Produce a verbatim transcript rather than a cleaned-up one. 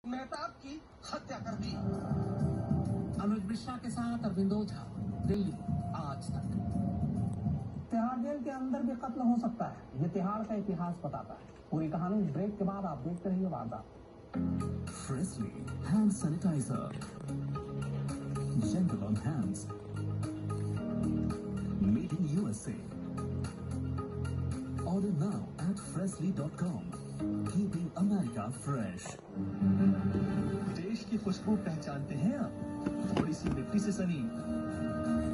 मेहताब की हत्या कर दी। अमित मिश्रा के साथ अरविंद ओझा, दिल्ली आज तक। तिहाड़ जेल के अंदर भी कत्ल हो सकता है, ये तिहाड़ का इतिहास बताता है। पूरी कहानी ब्रेक के बाद आप देखते रहिए वारदात। Freshly hand sanitizer, gentle on hands, made in U S A. Order now at freshly dot com. Keeping America fresh. देश की खुशबू पहचानते हैं आप? थोड़ी सी मिट्टी से सनी